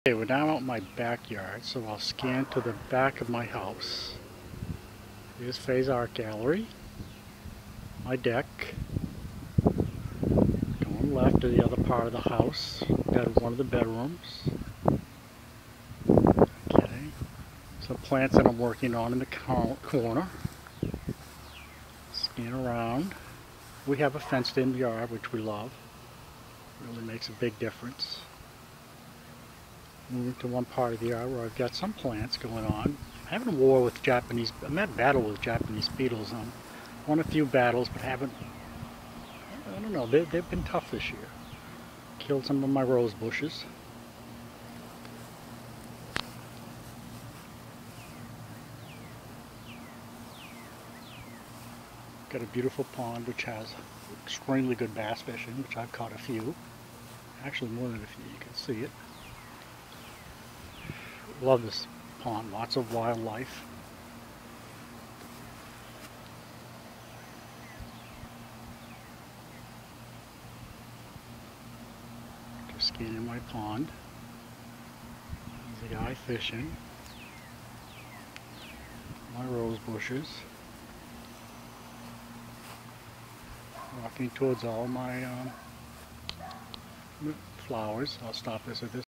Okay, we're now out in my backyard, so I'll scan to the back of my house. Here's Faye's Art Gallery, my deck. Going left to the other part of the house, one of the bedrooms. Okay, some plants that I'm working on in the corner. Scan around. We have a fenced-in yard, which we love. Really makes a big difference. Moving to one part of the yard where I've got some plants going on. I'm having a war with Japanese, I'm at battle with Japanese beetles. Won a few battles, but I don't know, they've been tough this year. Killed some of my rose bushes. Got a beautiful pond which has extremely good bass fishing, which I've caught a few. Actually more than a few, you can see it. Love this pond, lots of wildlife. Just scanning my pond. There's a guy fishing. My rose bushes. Walking towards all my flowers. I'll stop this at this